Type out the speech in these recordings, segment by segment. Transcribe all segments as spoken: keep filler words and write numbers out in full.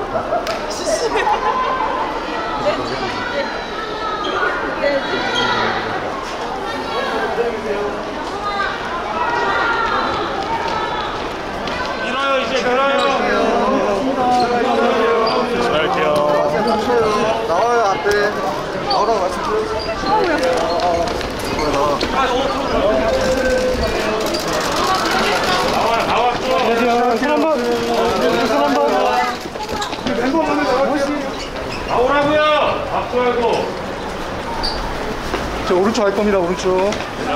밀어요 이제 밀어요. 잘할게요. 나와요 앞에. 나오라고 말씀드렸어요. 나와 나와 또. 안녕하세요. 손 한번. 손 한번. 나오라고요. 박수 말고. 저 오른쪽 할 겁니다. 오른쪽.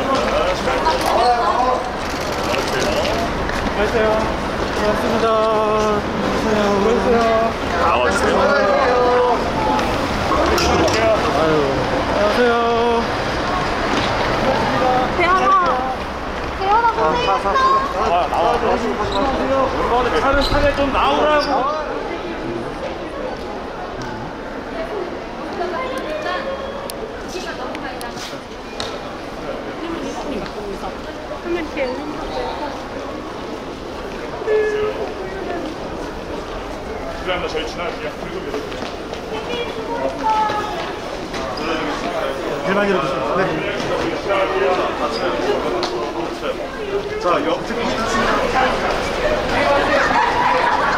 안녕하세요. 반갑습니다. 안녕하세요. 나와주세요. 안녕하세요. 대현아, 대현아 선생님 있어. 나와 나와. 이번에 차를 타게 좀 나오라고. 그러면 걔 그래 한번 저희 지나갈게요. 그리고 일만 열어주세요. 네. 자, 옆